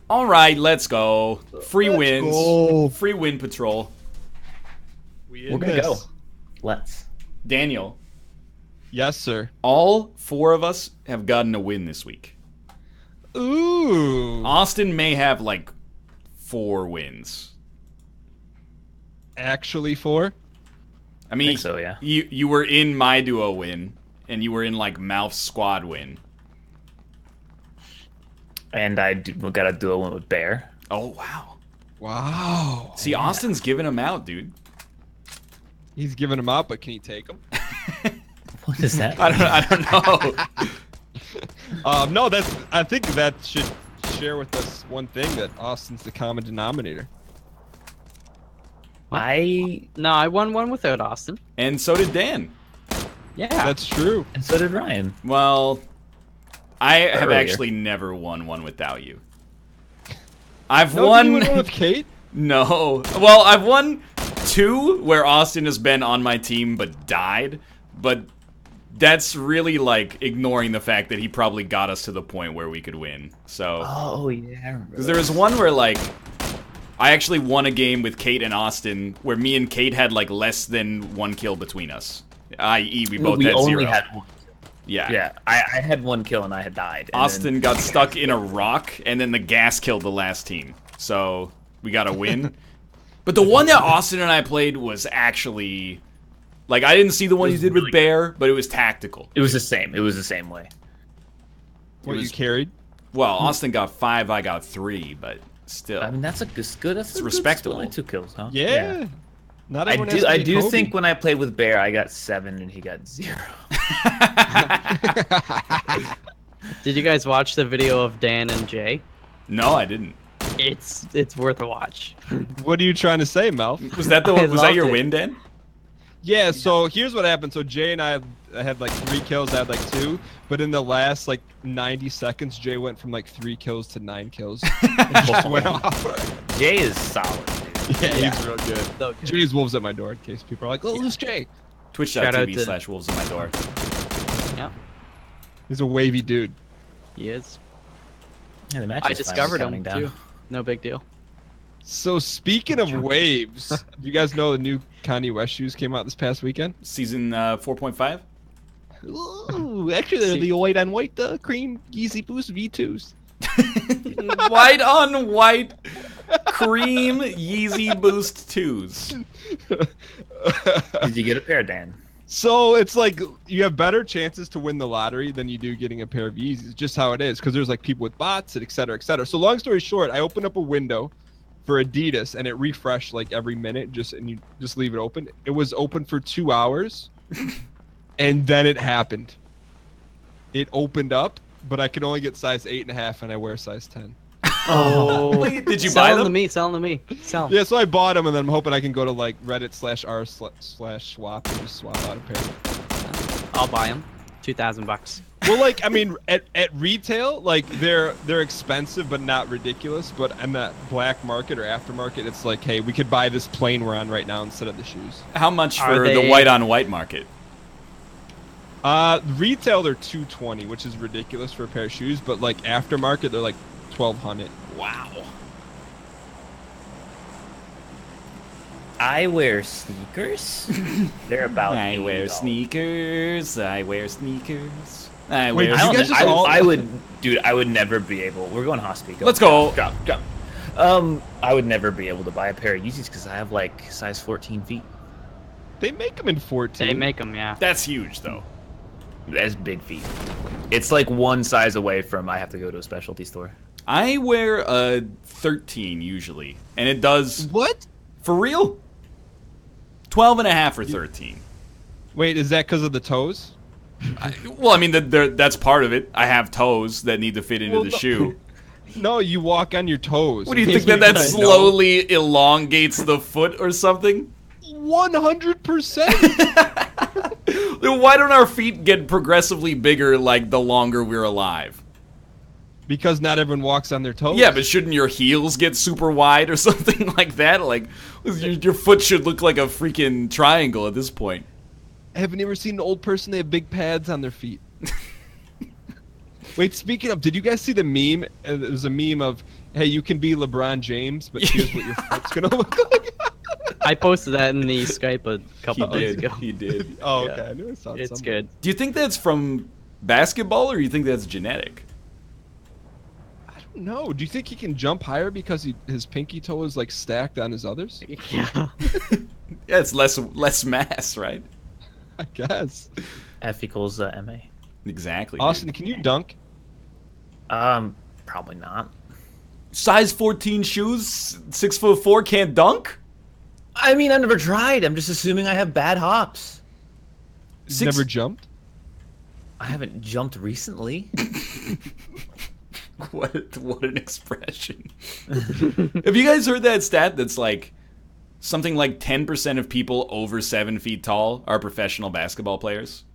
All right, let's go. Free Let's wins. go. Free win patrol. We're gonna go. Let's. Daniel, Yes, sir. all four of us have gotten a win this week. Ooh. Austin may have like 4 wins. Actually, 4. I mean, think so, yeah. You were in my duo win, and you were in like Mouth's squad win. And we got a duo one with Bear. Oh wow! Wow. See, Austin's giving him out, dude. He's giving them out, but can he take them? What is that? I don't know. No, I think that should share with us one thing, that Austin's the common denominator. No, I won one without Austin. And so did Dan. Yeah. That's true. And so did Ryan. Well, I have Earlier. actually never won one without you. I've No, won. did you win one with Kate? No. Well, I've won 2 where Austin has been on my team but died, but that's really like ignoring the fact that he probably got us to the point where we could win. So, Oh yeah, I remember. because there was one where like I actually won a game with Kate and Austin where me and Kate had like less than 1 kill between us, i.e. we both we had only 0. had one. Yeah. Yeah, I had 1 kill and I had died. And Austin got stuck in a rock, and then the gas killed the last team. So we got a win. But the one that Austin and I played was actually... Like, I didn't see the one you did with really Bear, but it was tactical. It was the same. It was the same way. What, was- you carried? Well, Austin got 5, I got 3, but still. I mean, that's a good. That's a respectable. Good 2 kills, huh? Yeah. Not I everyone has do. to I be do Kobe. think when I played with Bear, I got 7 and he got 0. Did you guys watch the video of Dan and Jay? No, I didn't. It's worth a watch. What are you trying to say, Mel? Was that I was that your loved it. win, Dan? Yeah, so here's what happened. So Jay and I had like 3 kills, I had like 2, but in the last like 90 seconds, Jay went from like 3 kills to 9 kills. And just went off. Jay is solid, dude. Yeah, he's real good. So good. Jay's wolves at my door in case people are like, oh, who's Jay? Shout out to- Twitch.tv/wolves in my door. Yeah, He's a wavy dude. he is. Yeah, the match I is discovered finally him counting down. too. No big deal. So speaking of waves, you guys know the new Kanye West shoes came out this past weekend? Season 4.5? Ooh, actually they're the white on white cream Yeezy Boost V2s. White on white cream Yeezy Boost 2s. Did you get a pair, Dan? So it's like you have better chances to win the lottery than you do getting a pair of Yeezys. Just how it is, because there's like people with bots and et cetera, et cetera. So long story short, I opened up a window for Adidas and it refreshed like every minute, and you just leave it open. It was open for 2 hours, and then it happened. It opened up, but I could only get size 8.5, and I wear size 10. Oh, Wait, did you sell buy them them? to me? Sell them to me. Sell 'em. Yeah, so I bought them, and then I'm hoping I can go to like Reddit/r/swap and just swap out a pair. I'll buy them. $2,000. Well, like I mean, at retail, like they're expensive but not ridiculous. But in that black market or aftermarket, it's like, hey, we could buy this plane we're on right now instead of the shoes. How much Are for the they- white on white market? Retail they're $220, which is ridiculous for a pair of shoes. But like aftermarket, they're like $1,200. Wow. I wear sneakers. They're about. I wear $80. sneakers. I wear sneakers. I Wait, wear you I, guys don't, just I, all- I would, dude. I would never be able. We're going hospital. Let's go. Drop. I would never be able to buy a pair of Yeezys because I have like size 14 feet. They make them in 14. They make them, yeah. That's huge, though. That's big feet. It's like one size away from I have to go to a specialty store. I wear a 13 usually, and it does What? for real. 12 and a half or 13. Wait, is that because of the toes? Well, I mean, that's part of it. I have toes that need to fit into Well, the no. shoe. No, you walk on your toes. What do you think that I know. slowly elongates the foot or something? 100%. Then why don't our feet get progressively bigger like the longer we're alive? Because not everyone walks on their toes. Yeah, but shouldn't your heels get super wide or something like that? Like, your foot should look like a freaking triangle at this point. Haven't you ever seen an old person? They have big pads on their feet. Wait, speaking of, did you guys see the meme? It was a meme of hey, you can be LeBron James, but here's what your foot's gonna look like. I posted that in the Skype a couple days ago. He did. Oh, Yeah. okay. I knew I saw it It's somewhere. good. Do you think that's from basketball, or you think that's genetic? No, do you think he can jump higher because his pinky toe is like stacked on his others? Yeah. Yeah, it's less mass, right? I guess. F equals MA. Exactly. Austin, dude. can you dunk? Probably not. Size 14 shoes, 6'4", can't dunk. I mean, I've never tried. I'm just assuming I have bad hops. Never jumped? I haven't jumped recently. What an expression. Have you guys heard that stat that's like something like 10% of people over 7 feet tall are professional basketball players?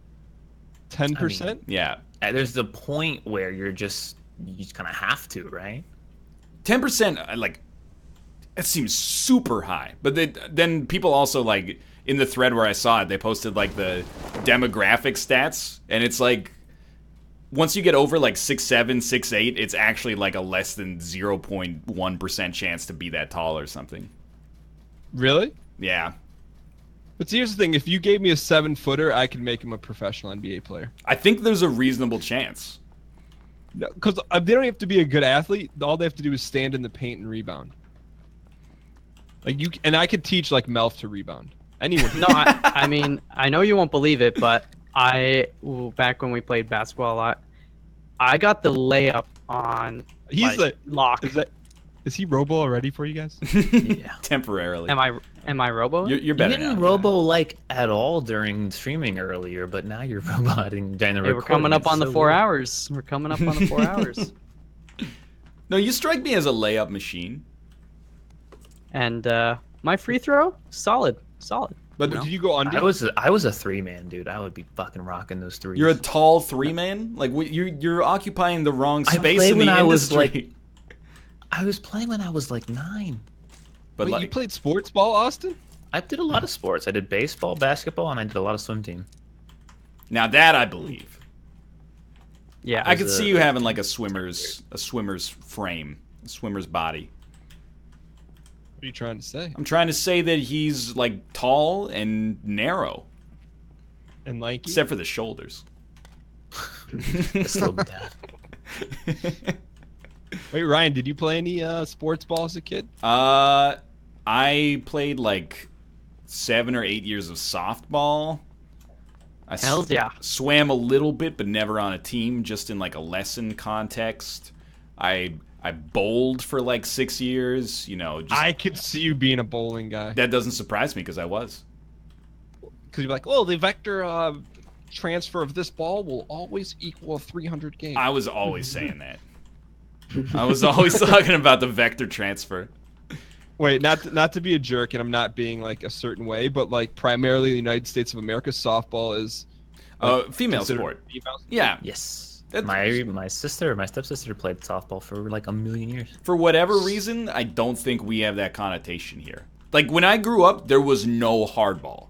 10%? Yeah. There's the point where you just kind of have to, right? 10%, like, that seems super high. But then people also, like, in the thread where I saw it, they posted, like, the demographic stats. And it's like, once you get over, like, 6'7", 6'8", it's actually, like, a less than 0.1% chance to be that tall or something. Really? Yeah. But see, here's the thing. If you gave me a 7-footer, I could make him a professional NBA player. I think there's a reasonable chance. Because they don't have to be a good athlete. All they have to do is stand in the paint and rebound. Like you, and I could teach like Melf to rebound. Anyone. No, I mean, I know you won't believe it, but back when we played basketball a lot, I got the layup on lock. Is he robo already for you guys? Yeah. Temporarily. Am I robo? You're better You didn't now. robo like at all during streaming earlier, but now you're roboting during the Hey, we're coming up on the 4 hours. We're coming up on the 4 hours. No, you strike me as a layup machine. And my free throw, solid. But Did you go under? I was a 3-man, dude. I would be fucking rocking those threes. you're a tall 3-man? Like, you're occupying the wrong I space played in the when I was, industry. I was playing when I was like 9. But Wait, like, you played sports ball, Austin? I did a lot of sports. I did baseball, basketball, and I did a lot of swim team. now that I believe. Yeah, I could see you having like a swimmer's frame, a swimmer's body. What are you trying to say? I'm trying to say that he's like tall and narrow, And lanky? except for the shoulders. Slow me down. Wait, Ryan, did you play any sports ball as a kid? I played like 7 or 8 years of softball. I Hell yeah. swam a little bit, but never on a team, just in like a lesson context. I bowled for like 6 years, you know. Just, I could see you being a bowling guy. that doesn't surprise me because I was. Because you're like, well, the vector transfer of this ball will always equal a 300 game. I was always saying that. I was always talking about the vector transfer. Wait, not to be a jerk, and I'm not being like a certain way, but like primarily the United States of America, softball is Female considered sport. female sport. Yeah. Yes. That's- My stepsister played softball for like a million years. For whatever reason, I don't think we have that connotation here. Like, when I grew up, there was no hardball.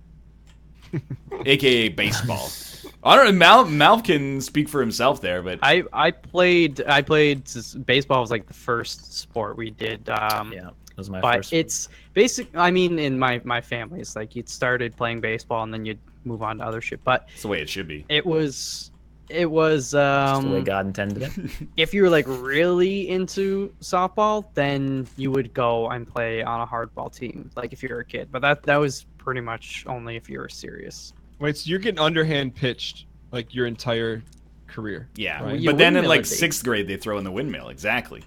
AKA baseball. I don't know, Mal can speak for himself there, but... I played baseball was like the first sport we did. Yeah, it was my But first. it's basic. I mean, in my family, it's like you'd started playing baseball and then you'd move on to other shit. But It's the way it should be. it was Just the way God intended it. if you were like really into softball, then you would go and play on a hardball team, like if you were a kid. But that was pretty much only if you were serious. Wait, so you're getting underhand pitched like your entire career? Yeah, Right. You but then in windmill like it, baby. 6th grade, they throw in the windmill. Exactly.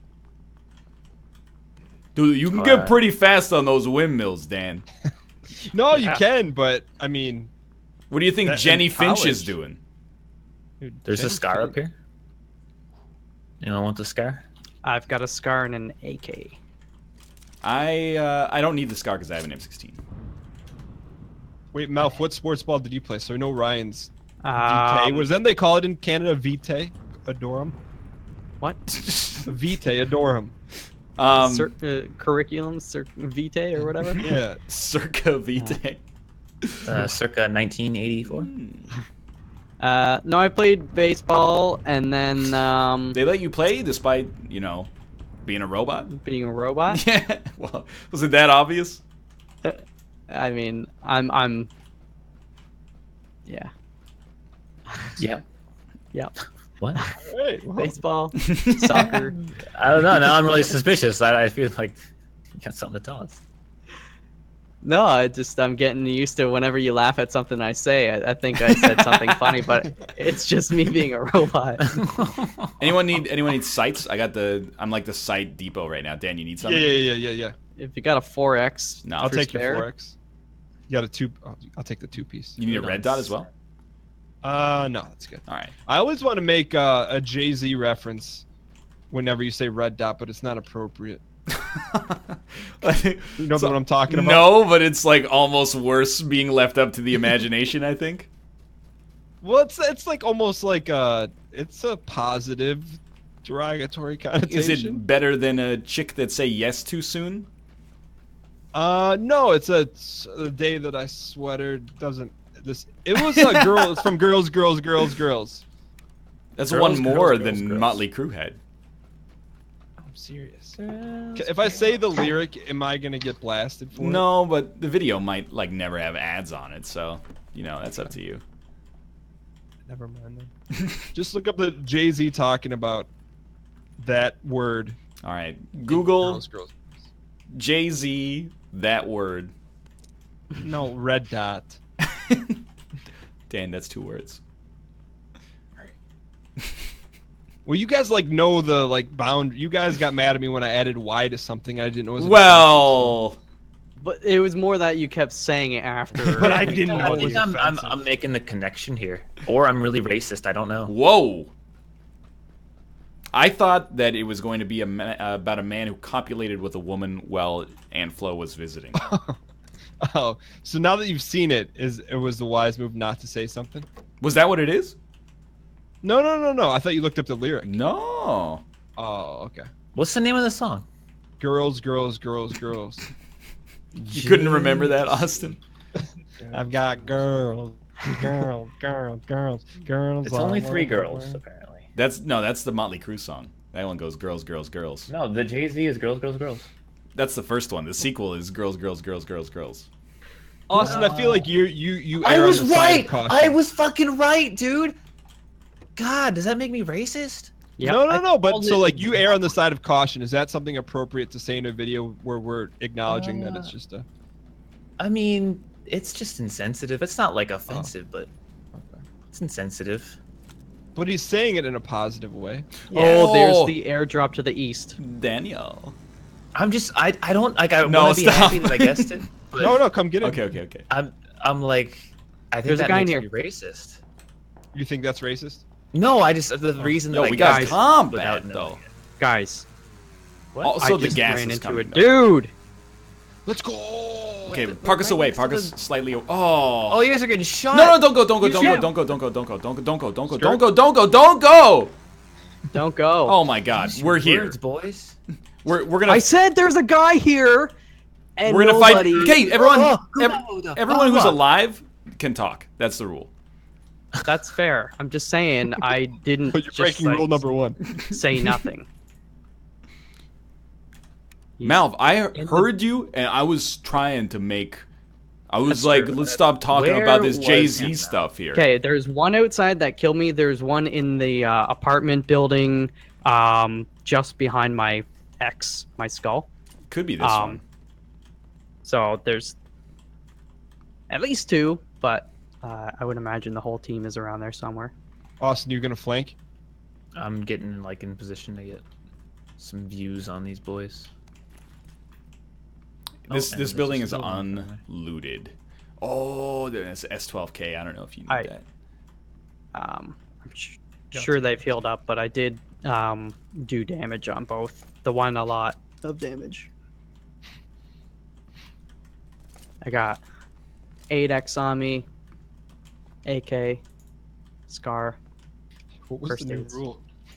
Dude, you can get pretty fast on those windmills, Dan. No, you Yeah. can, but I mean, What do you think That- Jenny in Finch is college. doing? dude, There's a Jenny scar Finch- up here. You don't want the scar? I've got a scar and an AK. I don't need the scar because I have an M16. Wait, Malf, what sports ball did you play? So I know Ryan's Um, VT. Was then they call it in Canada Vitae? Adorum? What? Vitae, Adorum. Curriculum, vitae or whatever. Yeah. Circa Vitae. Circa 1984. No, I played baseball and then They let you play despite, you know, Being a robot? Being a robot? Yeah. Well, was it that obvious? I mean, I'm. Yeah. Yep. Yep. What? Right. Well, Baseball, soccer. I don't know. Now I'm really suspicious. I feel like you got something to tell us. No, I'm getting used to whenever you laugh at something I say. I think I said something funny, but it's just me being a robot. Anyone need sights? I'm like the sight depot right now. Dan, you need something? Yeah. If you got a 4X, No. I'll for take spare, your 4X. You got a 2. I'll take the 2-piece. You need a red dot as well? No, that's good. All right. I always want to make a Jay-Z reference whenever you say red dot, but it's not appropriate. You know what I'm talking about? No, but it's like almost worse being left up to the imagination, I think. Well, it's like almost like it's a positive derogatory connotation. Is it better than a chick that say yes too soon? No, it's a day that I sweater doesn't this. It was a girl. It's from Girls. That's Girls, one more girls, than girls. Motley Crue had. I'm serious. If I say the lyric, am I gonna get blasted for it? No, but the video might like never have ads on it, so that's up to you. Never mind then. Just look up the Jay-Z talking about that word. All right, Google Girls. Jay-Z that word. No, red dot. Dan, that's 2 words. Well, you guys know the bound. You guys got mad at me when I added Y to something I didn't know was. Well, but it was more that you kept saying it after. But I didn't know I it think was I'm offensive. making the connection here, or I'm really racist. I don't know. whoa. I thought that it was going to be about a man who copulated with a woman while Aunt Flo was visiting. Oh, so now that you've seen it, it was the wise move not to say something? Was that what it is? No. I thought you looked up the lyric. No. Oh, okay. What's the name of the song? Girls. You couldn't remember that, Austin? I've got girls. It's only 3 girls, apparently. That's the Motley Crue song. That one goes girls, girls, girls. No, the Jay-Z is girls. That's the first one. The sequel is girls, girls, girls, girls, girls. Austin, I feel like you. I err on was the side of right. caution. I was fucking right, dude. God, does that make me racist? Yep. No. But so you err on the side of caution. Is that something appropriate to say in a video where we're acknowledging that it's just a? I mean, it's just insensitive. It's not offensive, but it's insensitive. But he's saying it in a positive way. Oh, Oh. there's the airdrop to the east. Daniel. I'm just I don't I No, want to be stop. happy that I guessed it. But No, come get it. Okay. I'm like, I think There's a that guy makes near. me racist. You think that's racist? No, I just the reason that No, I we got guessed combat without though. knowing it. Guys, What? Also, I the just gas ran is into coming. a dude. Let's go. Okay, the- park us right away. next Park to us the- slightly. Oh. Oh, you guys are getting shot. No, don't go. Don't go. You Don't go. should. Don't go. Don't go. Don't go. Don't go. Don't go. Don't go. Skirt. Don't go. Don't go. Don't go. Oh my God, we're here. Words, boys. We're gonna. I said there's a guy here, and We're gonna fight. nobody. Okay, everyone. Oh, Everyone who's fuck? alive can talk. That's the rule. That's fair. I'm just saying I didn't But you're just, breaking rule number 1. say nothing. Malv, I in the- heard you, and I was trying to make. I was That's like, true. let's stop talking Where about this was Jay-Z him, stuff here. Okay, there's one outside that killed me. There's one in the apartment building, just behind my skull. Could be this one. So there's at least 2, but I would imagine the whole team is around there somewhere. Austin, you gonna flank? I'm getting in position to get some views on these boys. This and this there's building a is building. unlooted. Oh, there's S12K. I don't know if you need I- that. I'm sure they've healed up, but I did do damage on both. The one a lot of damage. I got 8x on me, AK, Scar. What was First the new aids. rule?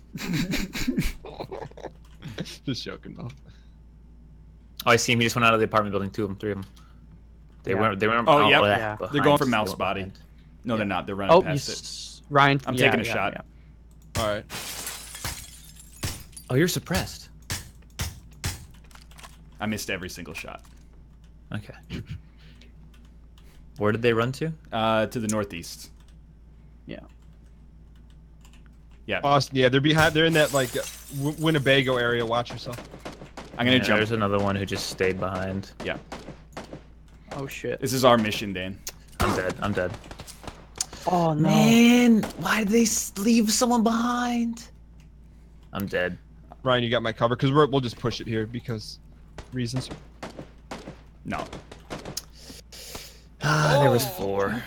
Just joking, though. Oh, I see him. He just went out of the apartment building. 2 of them, 3 of them. They Yeah. went. Oh, yep. Yeah. They're behind, going for still mouse body. behind. No, they're not. They're running Oh, past it. Ryan. I'm yeah, taking a yeah, shot. yeah. All right. Oh, you're suppressed. I missed every single shot. Okay. Where did they run to? To the northeast. Yeah. Yeah. Austin, yeah, they're behind. They're in that like Winnebago area. Watch yourself. I'm gonna jump. There's another one who just stayed behind. Yeah. Oh shit. This is our mission, Dan. I'm dead. I'm dead. Oh no. Man, why did they leave someone behind? I'm dead. Ryan, you got my cover because we'll just push it here because reasons. No. Ah, there was 4.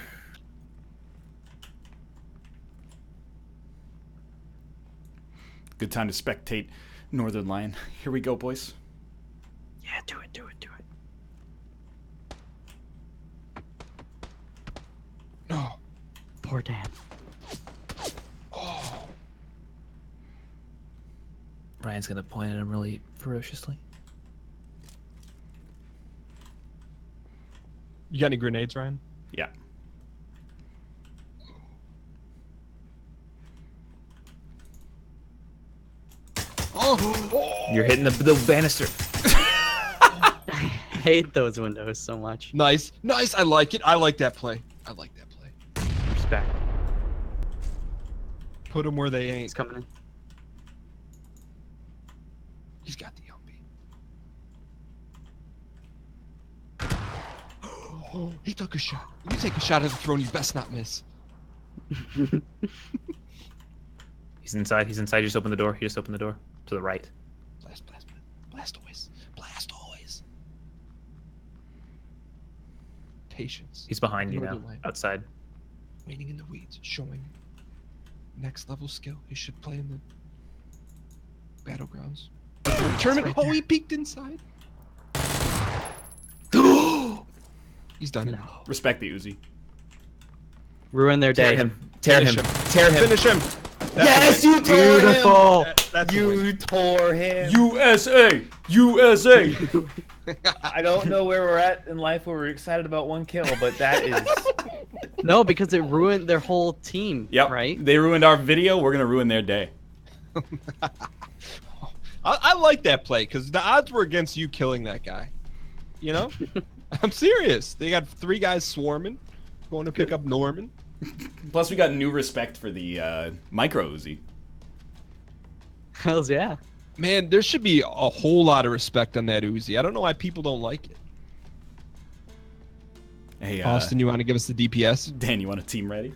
Good time to spectate Northernlion. Here we go, boys. Yeah, do it, do it, do it. No. Poor Dan. Oh. Ryan's gonna point at him really ferociously. You got any grenades, Ryan? Yeah. Oh. You're hitting the banister. I hate those windows so much. Nice, nice. I like it. I like that play. I like that play. Respect. Put them where they He's ain't. coming in. He's got the LB. Oh, he took a shot. When you take a shot at the throne, you best not miss. He's inside. He's inside. You just open the door. You just open the door. To the right. Blast, blast, blast. Blastoise. Blastoise. Patience. He's behind you now. Northernlion. Outside. Waiting in the weeds, showing next level skill. He should play in the battlegrounds. Tournament. Oh, he peeked inside. He's done it. No. Respect the Uzi. Ruin their day. Tear him. Tear him. Finish Tear him. Finish him. Yes, you tore Beautiful. That's You tore him. USA! USA! I don't know where we're at in life where we're excited about one kill, but that is. No, because it ruined their whole team. Yep. Right? They ruined our video. We're gonna ruin their day. I like that play because the odds were against you killing that guy. You know? I'm serious. They got 3 guys swarming, going to pick up Norman. Plus, we got new respect for the micro Uzi. Hells yeah. Man, there should be a whole lot of respect on that Uzi. I don't know why people don't like it. Hey, Austin, you want to give us the DPS? Dan, you want a team ready?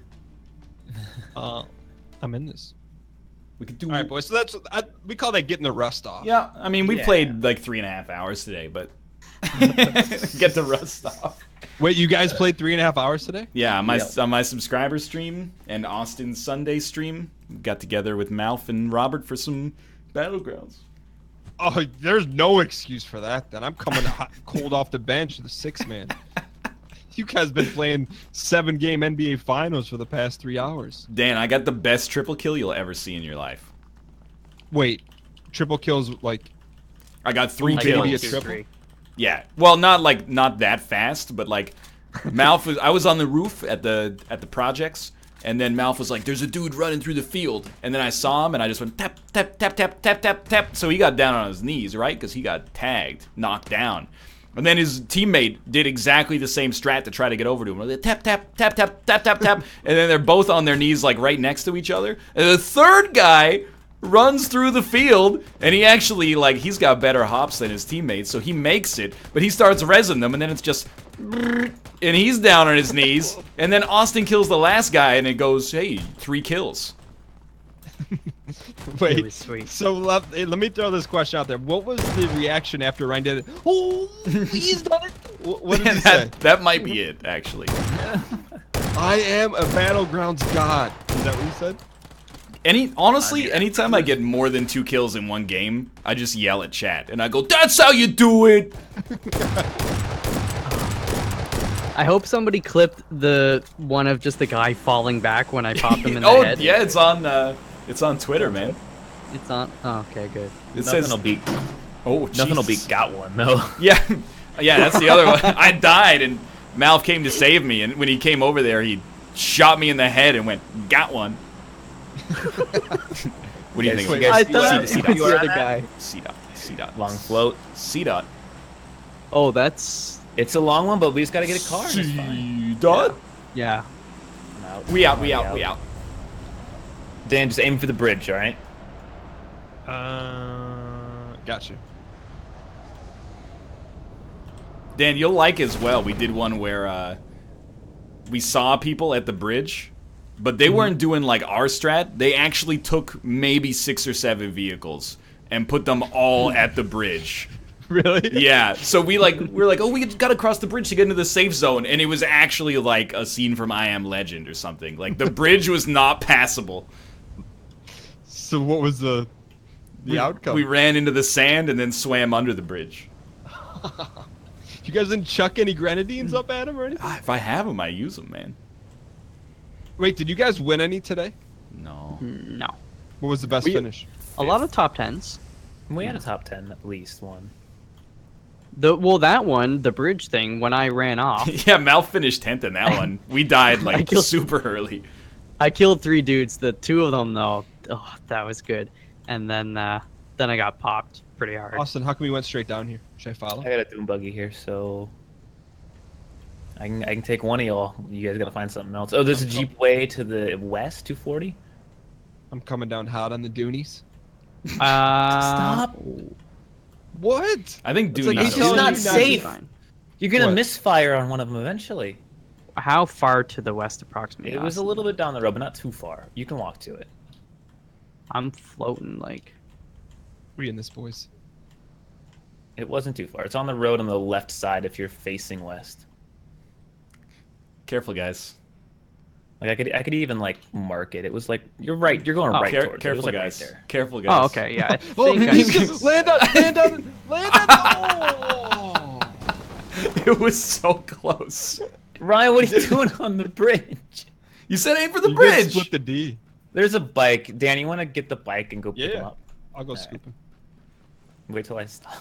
I'm in this. We could do. All right, boys. So we call that getting the rust off. Yeah, I mean, we Yeah. played like 3.5 hours today, but get the rust off. Wait, you guys played 3.5 hours today? Yeah, on my subscriber stream and Austin's Sunday stream, we got together with Malf and Robert for some Battlegrounds. Oh, there's no excuse for that. Then I'm coming hot, cold off the bench, the 6-man. You guys been playing 7-game NBA Finals for the past 3 hours. Dan, I got the best triple kill you'll ever see in your life. Wait, triple kills like I got 3 Maybe a kills. triple? Yeah, well, not that fast, but like, Malf was. I was on the roof at the projects, and then Malf was like, "There's a dude running through the field," and then I saw him, and I just went tap tap tap tap tap tap tap. So he got down on his knees, right? Because he got tagged, knocked down, and then his teammate did exactly the same strat to try to get over to him. They tap tap tap tap tap tap tap, and then they're both on their knees, like right next to each other, and the third guy runs through the field, and he actually, like, he's got better hops than his teammates, so he makes it, but he starts rezzing them, and then it's just, and he's down on his knees, and then Austin kills the last guy, and it goes, hey, 3 kills. Wait, Really sweet. so let me throw this question out there. What was the reaction after Ryan did it? Oh, he's done it. What did he say? That might be it, actually. I am a Battlegrounds god. Is that what he said? Honestly, anytime I get more than 2 kills in one game, I just yell at chat, and I go, that's how you do it! I hope somebody clipped the one of just the guy falling back when I popped him in the head. Yeah, it's on Twitter, man. It's on. Oh, okay, good. It Nothing says, will beat. oh, Nothing will Jesus. beat got one though. Yeah, yeah, that's the other one. I died, and Malf came to save me, and when he came over there, he shot me in the head and went, got one. What do you think? You guys I thought see it dot. was the other guy. C dot. Long float. C dot. Oh, that's It's a long one, but we just gotta get a car. And it's fine. Done. yeah. I'm out. We out. I'm We already out. We out. Dan, just aim for the bridge, all right? Got you. Dan, you'll like as well. We did one where we saw people at the bridge, but they weren't doing like our strat. They actually took maybe 6 or 7 vehicles and put them all at the bridge. Really? Yeah. So we're like, oh, we gotta cross the bridge to get into the safe zone, and it was actually like a scene from I Am Legend or something. Like the bridge was not passable. So what was the outcome? We ran into the sand and then swam under the bridge. You guys didn't chuck any grenadines up at him or anything? If I have them, I use them, man. Wait, did you guys win any today? No. No. What was the best finish? A lot of top 10s. We had a top 10 at least one. That one, the bridge thing, when I ran off, Yeah, Mal finished 10th in that one. We died like killed- super early. I killed 3 dudes. The 2 of them though, oh, that was good. And then I got popped pretty hard. Austin, how come we went straight down here? Should I follow? I got a doom buggy here, so I can take one of y'all. You guys gotta find something else. Oh, there's a jeep way to the west, 240. I'm coming down hot on the Doonies. Stop. What? I think It's Dooney. like It's telling not you to safe. Fine. You're gonna What? misfire on one of them eventually. How far to the west approximately? It was a Austin? little bit down the road, but not too far. You can walk to it. I'm floating like. We in this, boys. It wasn't too far. It's on the road on the left side if you're facing west. Careful, guys. Like I could even like mark it. It was like you're right. You're going right towards it. It Careful, was, like, guys. Right there. Careful, guys. Oh, okay, yeah. I Oh, think he's I, just land on. Oh! It was so close. Ryan, what are you doing on the bridge? You said aim for the You guys bridge. split the D. There's a bike. Dan, you want to get the bike and go pick him Yeah. up? I'll go Alright. scoop him. Wait till I stop.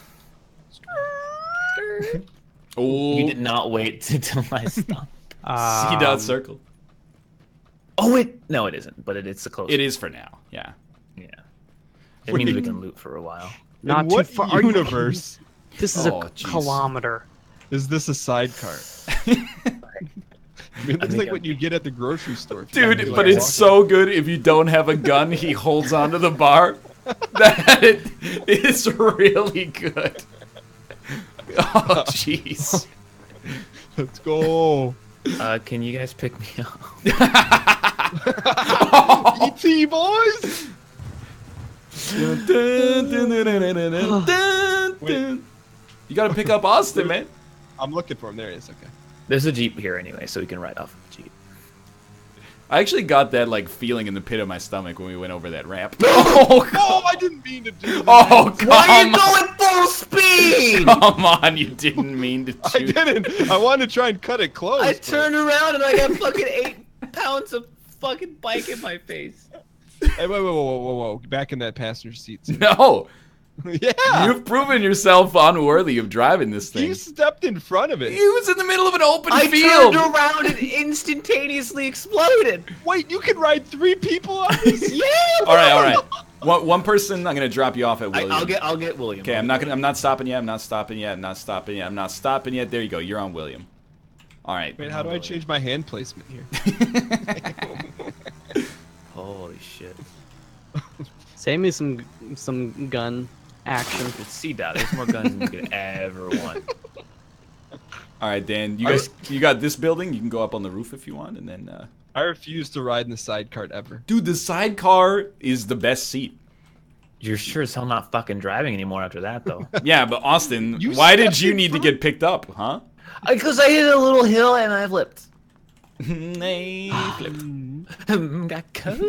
Oh, You did not wait until I stopped. C dot circle. Oh wait, no, it isn't. But it's the closest. It is for now. Yeah. Yeah. It means we can loot for a while. not In what too far. Are you- universe This is Oh, a jeez. kilometer. is this a sidecar? I mean, it looks think like I'm- what you get at the grocery store. if you Dude, like but it's walking. so good if you don't have a gun, he holds onto the bar. That is really good. Oh, jeez. Let's go. Can you guys pick me up? ET boys. You gotta pick up Austin, man. I'm looking for him. There he is. Okay. There's a jeep here anyway, so we can ride off the jeep. I actually got that like feeling in the pit of my stomach when we went over that ramp. Oh, Oh, I didn't mean to do that. oh, come Why are you on. going full speed? Come on, you didn't mean to I shoot. didn't. I wanted to try and cut it close. I but- turned around and I got fucking 8 pounds of fucking bike in my face. Hey, whoa. Back in that passenger seat. Too. No, Yeah. you've proven yourself unworthy of driving this thing. You stepped in front of it. He was in the middle of an open I field. turned around and instantaneously exploded. Wait, you can ride 3 people on this? Yeah. All right. One person. I'm gonna drop you off at William. I'll get William. Okay, I'm not stopping yet. I'm not stopping yet. There you go. You're on William. All right. Wait, how do I change my hand placement here? Holy shit. Save me some gun action. It's C-Dot. There's more guns than you could ever want. All right, Dan. You got this building. You can go up on the roof if you want, and then. I refuse to ride in the sidecar ever. Dude, the sidecar is the best seat. You're sure as hell not fucking driving anymore after that, though. Yeah, but Austin, You why did stepped you in need to front- get picked up, huh? Because I hit a little hill and I flipped. Hey, flip. Got cold.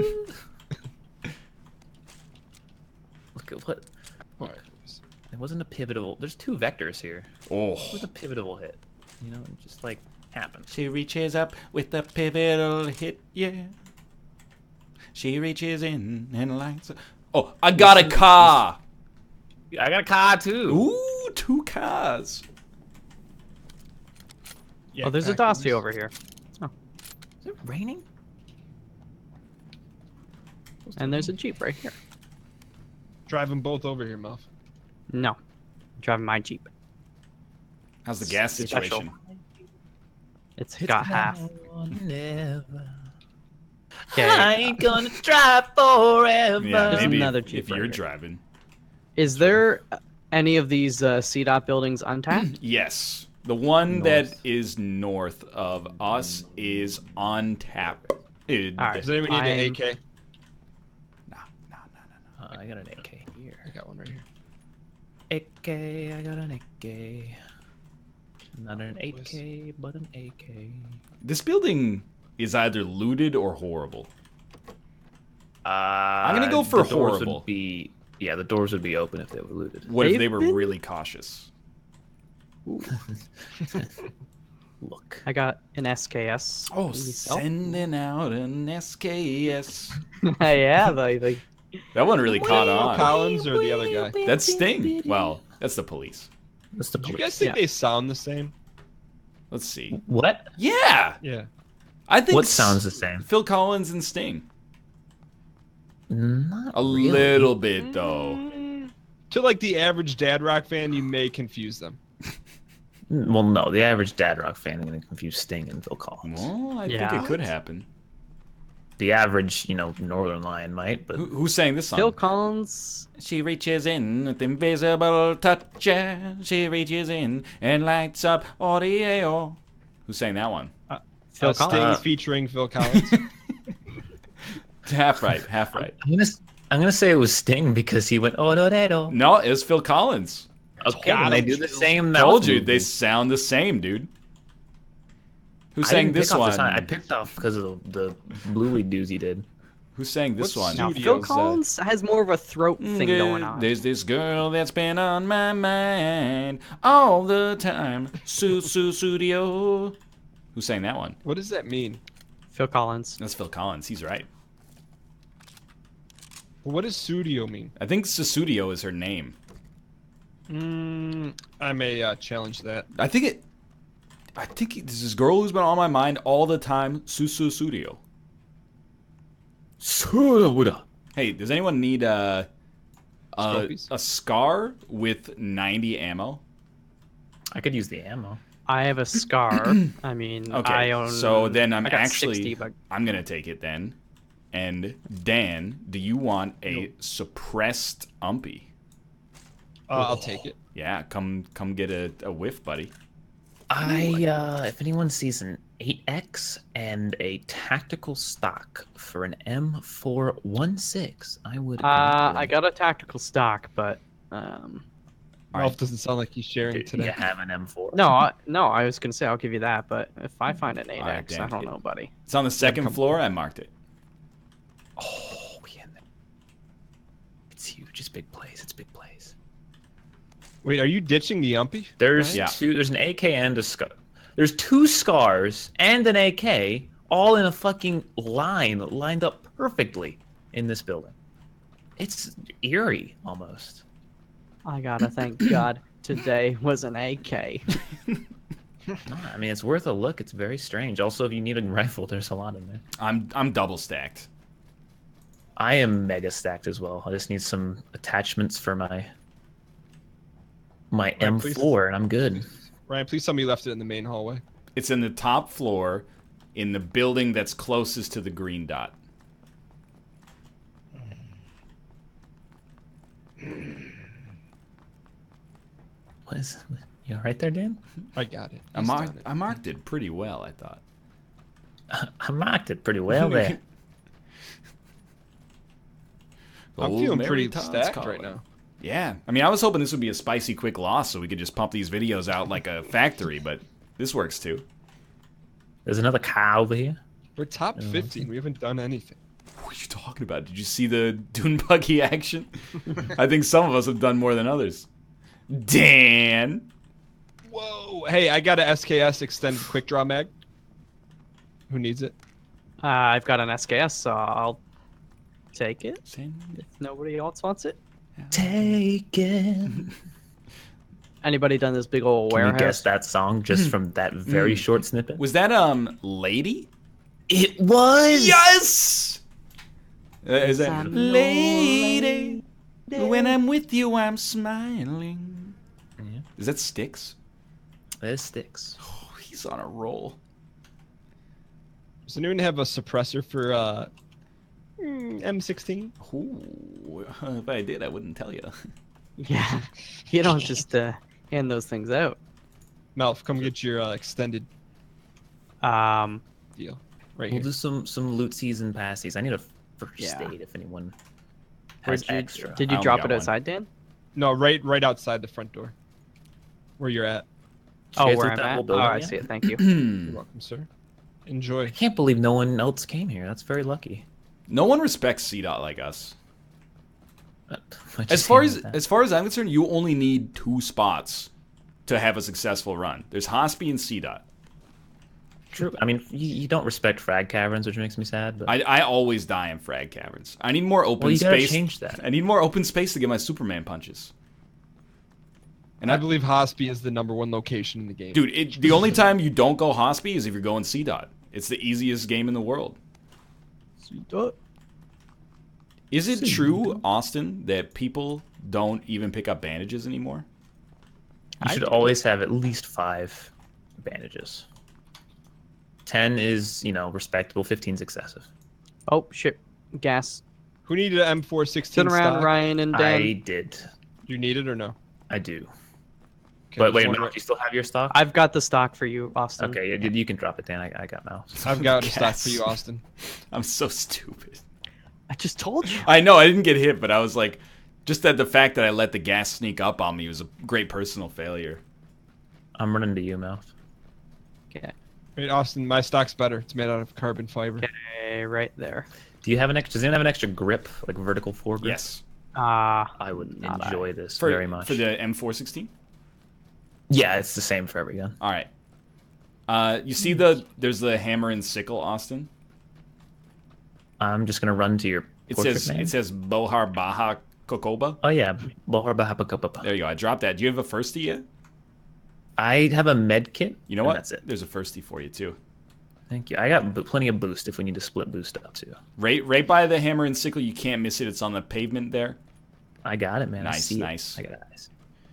Look at what. All right. It wasn't a pivotal. There's 2 vectors here. Oh. It was a pivotal hit. You know, it just like happened. She reaches up with the pivotal hit, yeah. She reaches in and lights up. Oh, I got a car. I got a car too. Ooh, 2 cars. Yeah, Oh, there's a crackers. Dosty over here. Is it raining? And there's a Jeep right here. Drive them both over here, Muff. No. I'm driving my Jeep. How's the gas Special. situation? It's got half. Never. Okay. I ain't gonna try forever. Yeah, There's maybe another if Jeep you're right here. driving. Is there any of these C-Dot buildings untapped? Yes. The one North. that is north of us is on tap. Alright. Does anyone need an AK? No. I got an AK here. I got one right here. AK, I got an AK. Not an 8K, but an AK. This building is either looted or horrible. I'm gonna go for the doors horrible. Would be, yeah, the doors would be open if they were looted. What if They've they were been- really cautious? Look. I got an SKS. Oh, myself. sending out an SKS. Yeah, like That one really caught Phil on. Collins or the other guy? That's Sting. Well, that's the police. That's the Do you police. guys think Yeah. they sound the same? Let's see. What? Yeah, Yeah. I think What sounds the same? Phil Collins and Sting. Not A really. little bit though. To like the average dad rock fan, you may confuse them. Well, no, the average dad rock fan is going to confuse Sting and Phil Collins. Well, I think Yeah. it could happen. The average, Northernlion might, but Who sang this song? Phil Collins. She reaches in with invisible touch. She reaches in and lights up audio. Who sang that one? Phil Sting Collins. featuring Phil Collins. Half right, half right. I'm gonna say it was Sting because he went oh no. No, it was Phil Collins. Okay, God, and they I'm do the chill. same. Told mouth you, they movement. sound the same, dude. Who I sang didn't this pick off one? the sound. I picked off because of the bluey dudes he did. Who sang this What's one? Now, Studios, Phil Collins has more of a throat thing going on. There's this girl that's been on my mind all the time. Studio. Who sang that one? What does that mean? Phil Collins. That's Phil Collins. He's right. What does studio mean? I think Susudio is her name. I may challenge that. I think this is girl who's been on my mind all the time. Susudio. Hey, does anyone need a Scopies? scar with 90 ammo? I could use the ammo. I have a scar. I mean, Okay, I own. so then I'm I got actually 60, but I'm gonna take it then. And Dan, do you want a suppressed umpy? I'll take it. Yeah, come get a whiff, buddy. If anyone sees an 8X and a tactical stock for an M416, I would. I got a tactical stock, but Ralph doesn't sound like he's sharing You today. have an M4. no, I was gonna say I'll give you that, but if I find an 8X, Alright, I Dan, don't know, buddy. It's on the second floor. I marked it. Oh, yeah. It's huge. It's big plays. It's big plays. Wait, are you ditching the umpy? There's Yeah. two. There's an AK and a scar. There's two scars and an AK, all in a fucking line, lined up perfectly in this building. It's eerie, almost. I gotta thank God today was an AK. No, I mean, it's worth a look. It's very strange. Also, if you need a rifle, there's a lot in there. I'm double stacked. I am mega stacked as well. I just need some attachments for my Right, please. M4, and I'm good. Ryan, please tell me you left it in the main hallway. It's in the top floor, in the building that's closest to the green dot. What is? You all right there, Dan? I got it. I He's marked done it. I marked it pretty well, I thought. I marked it pretty well there. I'm Old feeling Mary pretty Todd's stacked calling. right now. Yeah, I mean, I was hoping this would be a spicy quick loss so we could just pump these videos out like a factory, but this works too. There's another car over here. We're top 15. We haven't done anything. What are you talking about? Did you see the dune buggy action? I think some of us have done more than others. Dan! Whoa. Hey, I got a SKS extended quick draw mag. Who needs it? I've got an SKS, so I'll take it Send if nobody else wants it. Take it. Anybody done this big old Can you warehouse? guess that song just from that very short snippet? Was that, Lady? It was. Yes! Is that I'm Lady? When I'm with you, I'm smiling. Yeah. Is that Styx? It sticks. Oh, he's on a roll. Does anyone have a suppressor for M16? Ooh, if I did, I wouldn't tell you. Yeah, you don't just hand those things out. Malf, come get your extended deal. Right We'll here. do some lootsies and passies. I need a first Yeah. aid if anyone has extra. Did I you only drop got it one. outside, Dan? No, right outside the front door. Where you're at. You Oh, guys where loot I'm that at? whole Oh, building I yet? see it. Thank you. You're welcome, sir. Enjoy. I can't believe no one else came here. That's very lucky. No one respects CDOT like us. I As just far handled as that. as far as I'm concerned, you only need 2 spots to have a successful run. There's Hospi and CDOT. True. I mean, you don't respect frag caverns, which makes me sad. But I always die in frag caverns. I need more open well, you gotta space. change that. I need more open space to get my Superman punches. And I believe Hospi is the #1 location in the game. Dude, the only time you don't go Hospi is if you're going CDOT. It's the easiest game in the world. Is it true, Austin, that people don't even pick up bandages anymore? You should always have at least 5 bandages. 10 is, respectable. 15 is excessive. Oh shit, gas. Who needed an M416 Turn around, stock? Ryan and Dan. I did. You need it or no? I do. Okay, But wait a just minute, wondering- do you still have your stock? I've got the stock for you, Austin. Okay, you can drop it, Dan. I got mouse. I've got a stock Gas. for you, Austin. I'm so stupid. I just told you. I know, I didn't get hit, but I was like, just that the fact that I let the gas sneak up on me was a great personal failure. I'm running to you, mouth. Okay, Wait, Austin, my stock's better. It's made out of carbon fiber. okay, right there. Do you have an extra? Does anyone have an extra grip, like vertical foregrip? Yes. I would Not enjoy this For, very much. For the M416? Yeah, it's the same for every gun. All right. You see there's the hammer and sickle, Austin? I'm just gonna run to your. It portrait says man. Bohar Baha Kokoba. Oh yeah, Bohar Bahapakapapa. There you go. I dropped that. Do you have a firstie yet? I have a med kit. You know and what? That's it. There's a firstie for you too. Thank you. I got plenty of boost if we need to split boost up too. Right by the hammer and sickle. You can't miss it. It's on the pavement there. I got it, man. I Nice, see it. nice. I got eyes.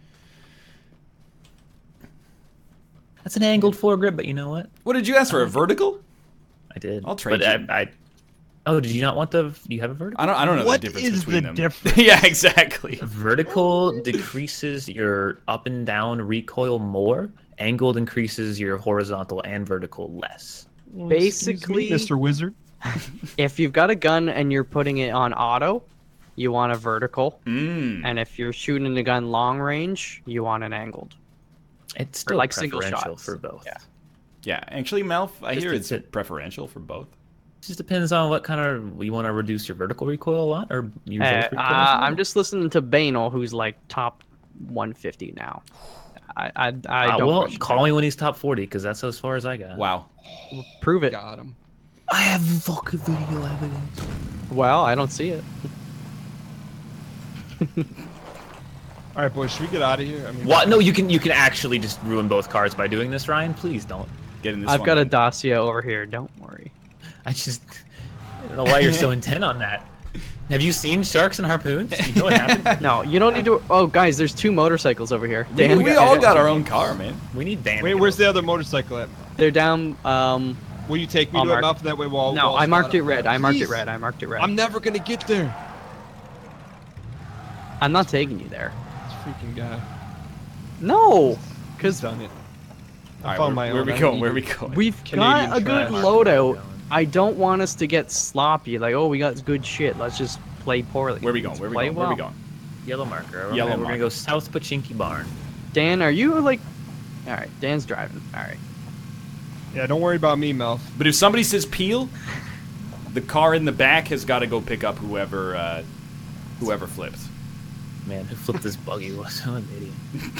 That's an angled foregrip, but you know what? What did you ask for? A vertical? I did. I'll trade but you. Oh, did you not want the? Do you have a vertical? I don't know What the difference is between the them. difference? Yeah, exactly. Vertical decreases your up and down recoil more. Angled increases your horizontal and vertical less. Basically, Mr. Wizard. if you've got a gun and you're putting it on auto, you want a vertical. Mm. And if you're shooting a gun long range, you want an angled. It's still like single preferential shots. for both. Yeah. Yeah, actually, Malf, I Just hear it's it's it. preferential for both. It just depends on what kind of you want to reduce your vertical recoil a lot, or your both recoils a lot? I'm just listening to Banal, who's like top 150 now. I don't well, question call me when he's top 40, because that's as far as I got. Wow. it. Prove it. Got him. I have fucking video evidence. Well, I don't see it. All right, boys, should we get out of here? I mean, What? No, you can actually just ruin both cards by doing this, Ryan. Please don't. Get in this I've one, got a then. dossier over here. Don't worry. I don't know why you're so intent on that. Have you seen Sharks and Harpoons? You know what happened? No, you don't need to. Oh, guys, there's 2 motorcycles over here. We, Dan, we all got our own car, man. We need Dan. Wait, where's the other motorcycle at? they're down. Will you take me I'll to it, mark- Malf? That way we'll No, we'll I marked spot it red. I marked it Please. red. I marked it red. I'm never gonna get there. I'm not taking you there. This freaking guy. No, He's because done it. All I right, found where my we own. going? Where we going? we've Canadian got a good trash. loadout. I don't want us to get sloppy. Like, oh, we got good shit. Let's just play poorly. Where we going? Let's Where we play going? Where we well. going? Yellow marker. Yellow We're marker. gonna go South Pachinki Barn. Dan, are you like? All right, Dan's driving. All right. Yeah, don't worry about me, Malf. But if somebody says peel, the car in the back has got to go pick up whoever flipped. Man, who flipped this buggy was an idiot.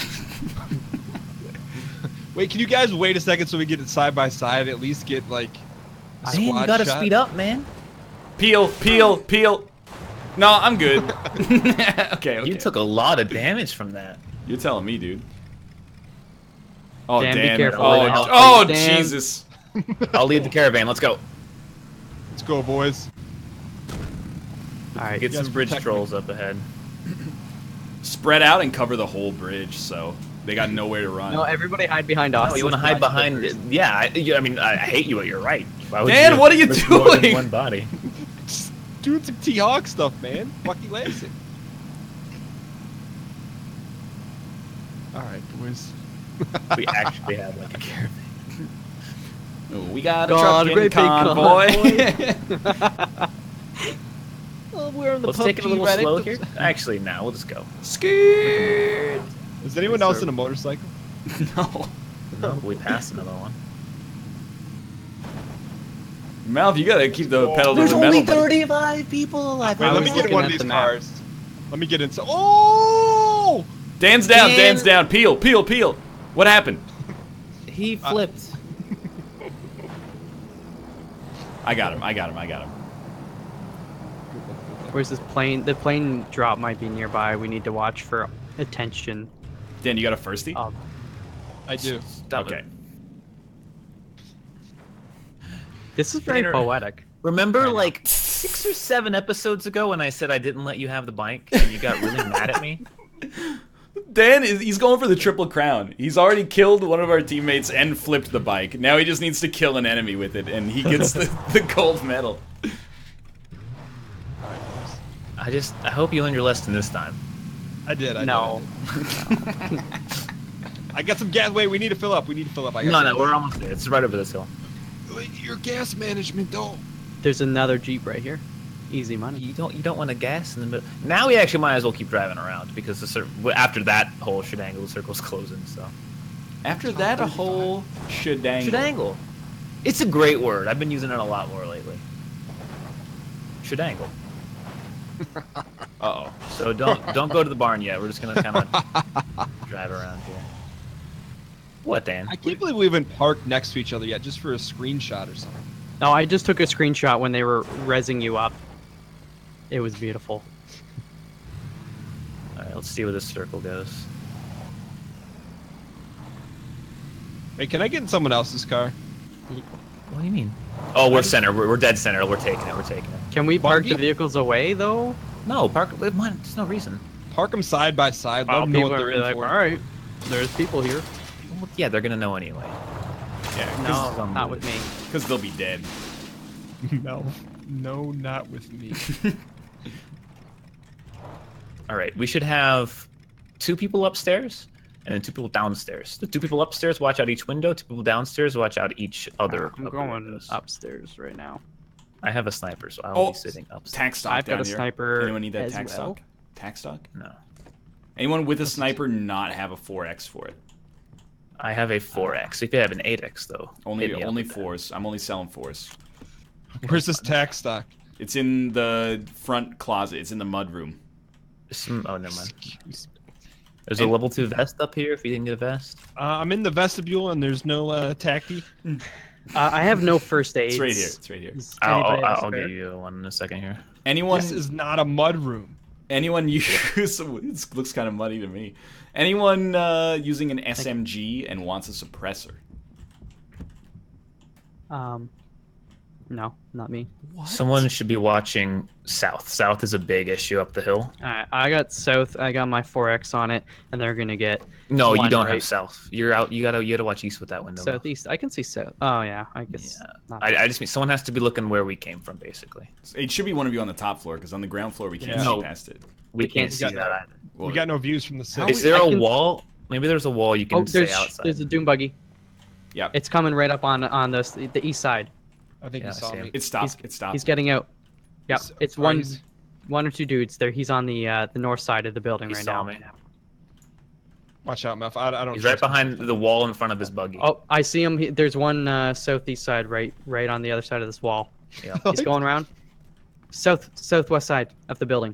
Wait, can you guys wait a second so we get it side by side? At least get like a Man, you squad gotta shot? speed up, man. Peel. No, I'm good. Okay. You took a lot of damage from that. You're telling me, dude. Oh, Dan, be damn. careful. Oh, Dan. Jesus. I'll lead the caravan. Let's go. Let's go, boys. All right. Get You guys some bridge protect me. trolls up ahead. Spread out and cover the whole bridge, so They got nowhere to run. No, everybody hide behind us. Oh, you want to hide behind? Yeah, I mean, I hate you, but you're right. Why would Dan, what are you risk more than doing? one body. Just doing some T-Hawk stuff, man. Fucking Lansing. All right, boys. We actually have like a caravan. We got a God, truck in great big convoy. Oh, we're on the Let's take it a little PUBG slow Reddit. here. Actually, no, we'll just go. Scared. Is anyone else in a motorcycle? No. No, we passed another one. Mouth, you gotta keep the pedal to There's the only metal. buddy. 35 people alive. Wait, I let was me get in looking one of at these the map. cars. Let me get in. Oh! Dan's down, Dan. Dan's down. Peel. What happened? He flipped. I got him. Where's this plane? The plane drop might be nearby. We need to watch for attention. Dan, you got a firstie? I do. Stop Okay. it. This is very Tanner, poetic. Remember like 6 or 7 episodes ago when I said I didn't let you have the bike and you got really mad at me? Dan, he's going for the triple crown. He's already killed one of our teammates and flipped the bike. Now he just needs to kill an enemy with it, and he gets the gold medal. I hope you learned your lesson this time. I did. No. I got some gas. Wait, we need to fill up. I got No, we're almost there. It's right over this hill. Your gas management, though. There's another Jeep right here. Easy money. You don't want to gas in the middle. Now we actually might as well keep driving around because after that whole shedangle, the circle's closing. So After that, a whole shedangle. shedangle, it's a great word. I've been using it a lot more lately. Shedangle. Uh-oh. So don't go to the barn yet. We're just gonna kind of drive around here. What, Dan? I can't believe we haven't parked next to each other yet, just for a screenshot or something. No, I just took a screenshot when they were rezzing you up. It was beautiful. All right, let's see where this circle goes. Wait, can I get in someone else's car? What do you mean? Oh, we're center. We're dead center. We're taking it. Can we park Buggy? the vehicles away though? No, park. There's no reason. Park them side by side. Let Oh, them know people what are they're really in like, for. all right, there's people here. Well, yeah, they're gonna know anyway. Yeah, No, not with me. because they'll be dead. No, not with me. All right, we should have 2 people upstairs and then 2 people downstairs. The 2 people upstairs watch out each window. 2 people downstairs watch out each other. I'm of the going windows. upstairs right now. I have a sniper, so I'll Oh, be sitting upstairs. Tac stock I've got down a here. sniper Anyone need that as tac well. stock? Tac stock? No, Anyone with a sniper not have a 4x for it? I have a 4x. If you have an 8x though, Only hit me up with that. 4s. I'm only selling 4s. Where's this tax stock? It's in the front closet. It's in the mud room. Oh, never mind. Excuse me. There's a level 2 vest up here if you didn't get a vest. I'm in the vestibule and there's no tacky. I have no first aid. It's right here. It's right here. I'll give you one in a second here. Anyone This is not a mud room. anyone use it looks kind of muddy to me. Anyone using an SMG and wants a suppressor? No, not me. Someone should be watching south. South is a big issue up the hill. Alright, I got south. I got my 4x on it, and they're gonna get No, you one don't right have south. You're out. You gotta watch east with that window. though. southeast. I can see south. Oh yeah, I guess. Yeah. Not I just mean someone has to be looking where we came from, basically. It should be one of you on the top floor because on the ground floor we can't Yeah. see No. past it. We can't can't see see that either. Well, We got no views from the How city. Is there I a can- wall? Maybe there's a wall you can Oh, stay outside. there's a doom buggy. yeah. It's coming right up on the east side. I think Yeah, you saw I see him. me. It stopped. It stopped. He's getting out. Yep, He's- it's oh, one he's- or two dudes there. He's on the north side of the building He right saw now. me. Watch out, Meth. I don't. He's right trust him. behind the wall in front of his buggy. Oh, I see him. There's one southeast side, right on the other side of this wall. Yeah. He's going around. Southwest side of the building.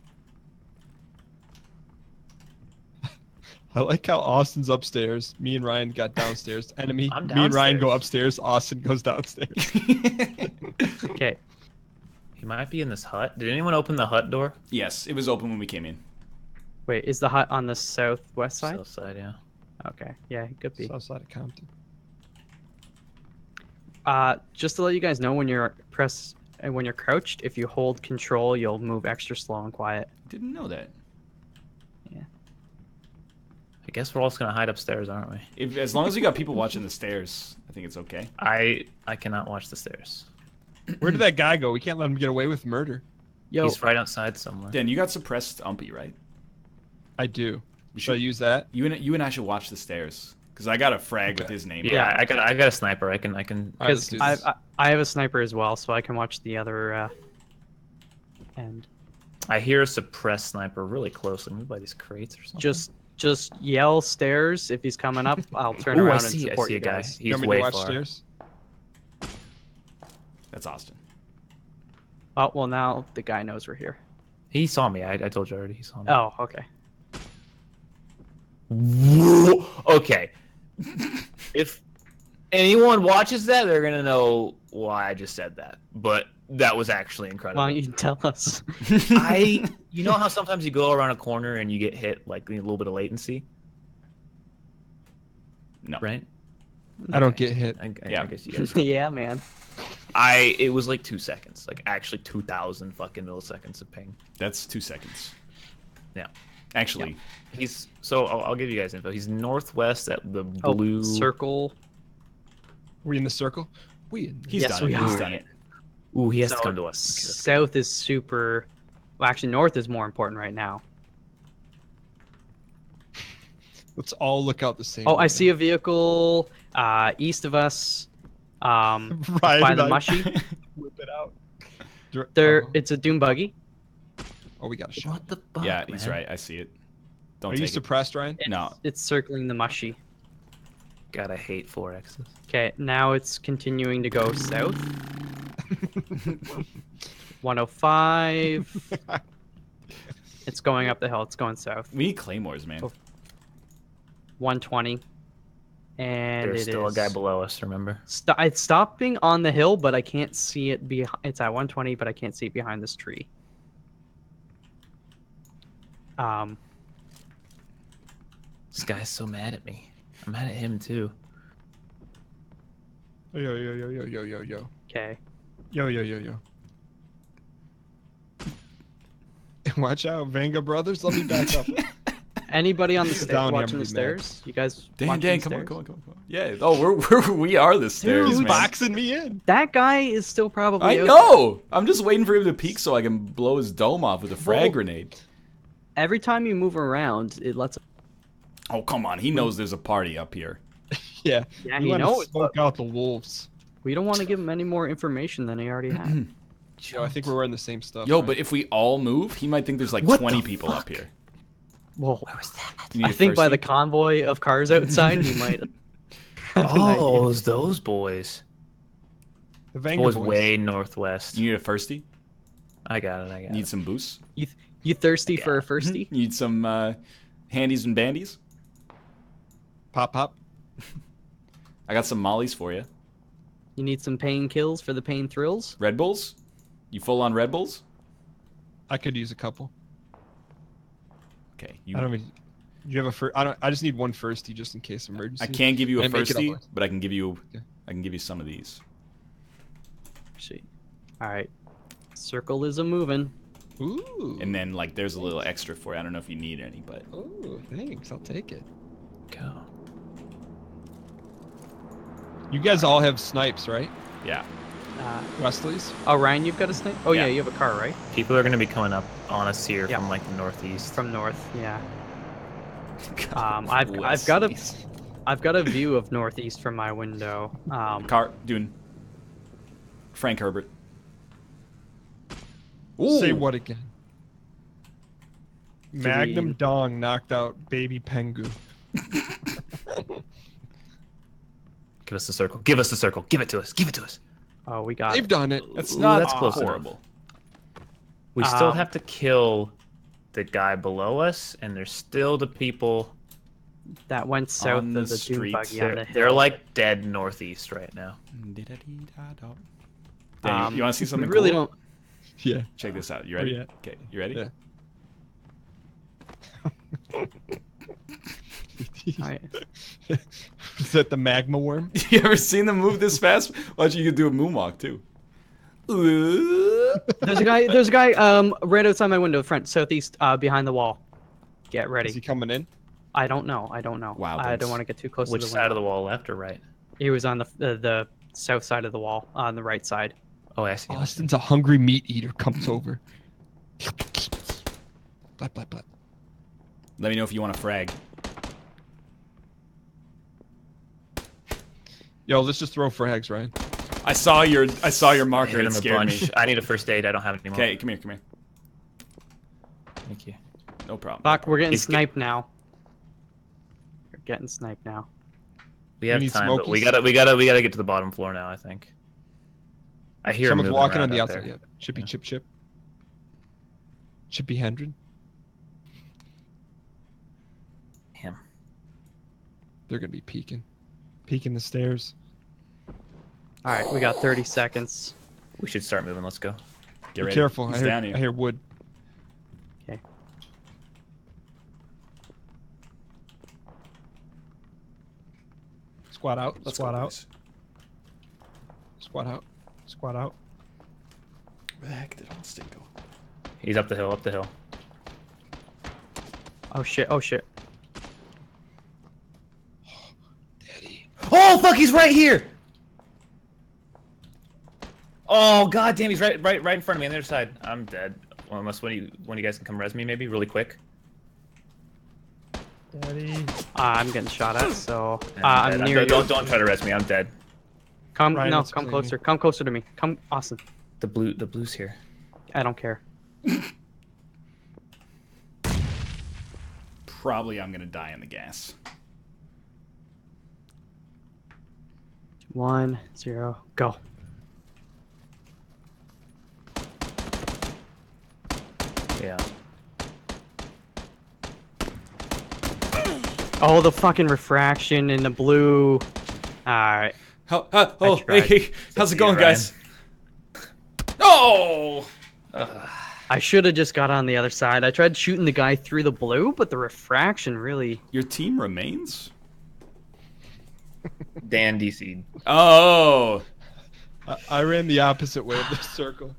I like how Austin's upstairs. Me and Ryan got downstairs. Enemy. I'm Me and Ryan go downstairs. upstairs. Austin goes downstairs. Okay. He might be in this hut. Did anyone open the hut door? Yes, it was open when we came in. Wait, is the hut on the southwest side? South side, yeah. Okay. Yeah, it could be. South side of Compton. Just to let you guys know, when you're crouched, if you hold control, you'll move extra slow and quiet. Didn't know that. I guess we're all just gonna hide upstairs, aren't we? As long as you got people watching the stairs, I think it's okay. I cannot watch the stairs. Where did that guy go? We can't let him get away with murder. Yo, He's right outside somewhere. Dan, you got suppressed Umpy, right? I do. We Should I use that? You and I should watch the stairs because I got a frag with his name. Yeah, I got a sniper. I can. All right, let's because do this. I have a sniper as well, so I can watch the other end. I hear a suppressed sniper really closely. Maybe by these crates or something. Just yell stairs if he's coming up. I'll turn Ooh, around I and see support a you guy. guys. He's You want me way to watch far. stairs? That's Austin. Oh well, now the guy knows we're here. He saw me. I told you already. He saw me. Oh, okay. Okay. If anyone watches that, they're gonna know why I just said that. But that was actually incredible. Why don't you tell us? You know how sometimes you go around a corner and you get hit like a little bit of latency, No. right? I don't get hit. I Yeah. guess you guys. Yeah, man. It was like 2 seconds, like actually 2,000 fucking milliseconds of ping. That's 2 seconds. Yeah. Actually, He's so I'll give you guys info. He's northwest at the blue Circle. We in the circle? he's Yes, done we it. He's are. done it. Ooh, he has to So, come to us. South is super. Well, actually, north is more important right now. Let's all look out the same. Oh, I see a vehicle east of us. Right By the mushy. Whip it out. There, it's a doom buggy. Oh, we got a shot. What the fuck? Yeah, he's man? right. I see it. Don't Are you take it. suppressed, Ryan? No. It's circling the mushy. God, I hate 4Xs. Okay, now it's continuing to go south. 105. It's going up the hill. It's going south. We need claymores, man. Oh. 120. And There's it still a is- guy below us. Remember? It's stopping on the hill, but I can't see it. It's at 120, but I can't see it behind this tree. This guy's so mad at me. I'm mad at him too. Yo, yo, yo, yo, yo, yo, yo. Okay. Yo, yo, yo, yo. Watch out, Vanga brothers. Let me back up. Anybody on the stairs Down here, watching the I'm gonna be mad. stairs? You guys Dan, watching Dan, the come on, stairs? come on, come on, come on. Yeah. Oh, we are the stairs, He's man. boxing me in. That guy is still probably I out know. I'm just waiting for him to peek so I can blow his dome off with a frag Whoa. grenade. Every time you move around, it lets. Oh, come on. He knows there's a party up here. Yeah. Yeah, You he want knows, to smoke out the wolves. We don't want to give him any more information than he already had. Yo, I think we're wearing the same stuff. Yo, right? but if we all move, he might think there's like What 20 the people up here. Whoa. Where was that? You need I a think by the firstie? convoy of cars outside, he might. Oh, it's those boys. the Vanga Boys boys. way northwest. You need a firstie? I got it. I got Need it. some boosts? You thirsty for a firstie? You need some handies and bandies? Pop, pop. I got some mollies for you. You need some pain kills for the pain thrills? Red Bulls? You full on Red Bulls? I could use a couple. Okay. I don't mean. Do you have a first? I just need one firstie just in case emergency. I can't give you a And make it firstie, up. but I can give you Okay. some of these. See. Alright. Circle is a moving. Ooh. And then like there's a little extra for you. I don't know if you need any, but Ooh, thanks. I'll take it. Go. You guys all have snipes, right? yeah. Wesley's. Oh, Ryan, you've got a snipe? Oh, yeah, Yeah. you have a car, right? People are gonna be coming up on us here Yeah. from like the northeast. From north, yeah. I've got a view of northeast from my window. Car doing Frank Herbert. Ooh. Say what again? Magnum we- Dong knocked out Baby Pengu. Give us the circle. Give us the circle. Give it to us. Give it to us. Oh, we got They've it. done it. That's Ooh, not that's close enough. horrible. We still Um, have to kill the guy below us, and there's still the people. That went south On of the the doom streets. buggy on the They're, hill. they're like dead northeast right now. Dan, you want to see something We really cool? don't. Yeah. Check this out. You ready? yeah. Okay, you ready? Yeah. Alright. Is that the magma worm? You ever seen them move this fast? Watch, you can do a moonwalk too. There's a guy right outside my window, front southeast, behind the wall. Get ready. Is he coming in? I don't know. I don't know. Wow, I that's- don't want to get too close Which to the side of window. the wall, left or right? He was on the south side of the wall, on the right side. Oh, I see. Austin's a hungry meat eater. Comes over. Blah, blah, blah. Let me know if you want to frag. Yo, let's just throw frags, Ryan. I saw your marker. Hit It him a scared me. bunch. I need a first aid. I don't have any more. Okay, come here, come here. Thank you. No problem. Fuck, we're getting He's sniped now. We're getting sniped now. We have need time, but we smokies? gotta get to the bottom floor now. I think. I hear him Someone's moving walking around on the out outside. there. Yeah. Chippy, Yeah. chip. Chippy Hendren. Him. They're gonna be peeking. Peeking the stairs. All right, we got 30 seconds. We should start moving. Let's go. Get Be ready. careful. He's I down hear, here. I hear wood. Okay. Squad out. Let's Squad go, out. boys. Squad out. Squad out. Where the heck did Austin go? He's up the hill. Up the hill. Oh shit! Oh shit! Daddy. Oh fuck! He's right here. Oh god damn! He's right in front of me on the other side. I'm dead. Well, unless one of you guys can come res me, maybe really quick. Daddy. I'm getting shot at, so I'm I'm dead. near you. Don't try to res me. I'm dead. Come, Ryan, no, let's come play closer. Come closer to me. Come, Austin. The blue's here. I don't care. Probably I'm gonna die in the gas. 1, 0, go. Yeah. Oh, the fucking refraction in the blue. Alright. Oh, tried. hey, how's it going, Ryan. guys? Oh! I should have just got on the other side. I tried shooting the guy through the blue, but the refraction really... Your team remains? Dan DC. Oh! I ran the opposite way of the circle.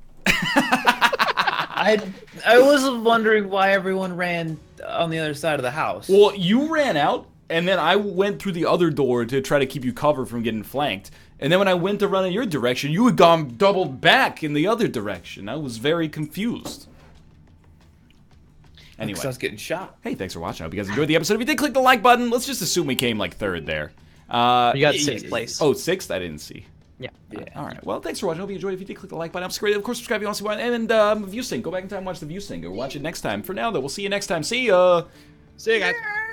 I was wondering why everyone ran on the other side of the house. Well, you ran out, and then I went through the other door to try to keep you covered from getting flanked. And then when I went to run in your direction, you had gone doubled back in the other direction. I was very confused. Anyway. I was getting shot. Hey, thanks for watching. I hope you guys enjoyed the episode. If you did, click the like button. Let's just assume we came like third there. You got 6th place. Oh, 6th? I didn't see. Yeah. All right. Well, thanks for watching. I hope you enjoyed. If you did, click the like button. Of course, subscribe if you want to see more. And View Sync. Go back in time and watch the View Sync. Or watch it next time. For now, though, we'll see you next time. See ya. See you guys.